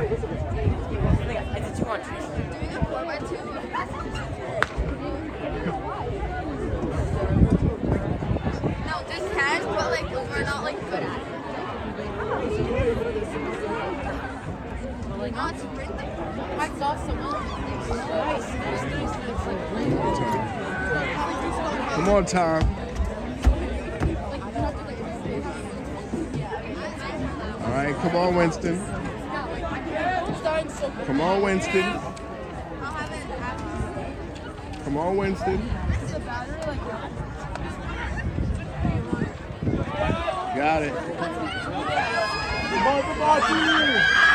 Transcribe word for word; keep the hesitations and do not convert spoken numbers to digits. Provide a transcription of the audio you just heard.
I did two on two. Doing a four by two. No, we can, but like we're not like good at it. We're not sprinting. Mike's awesome. Come on, Tom. All right, come on, Winston. Come on, Winston. Come on, Winston. Got it. Come on, come on,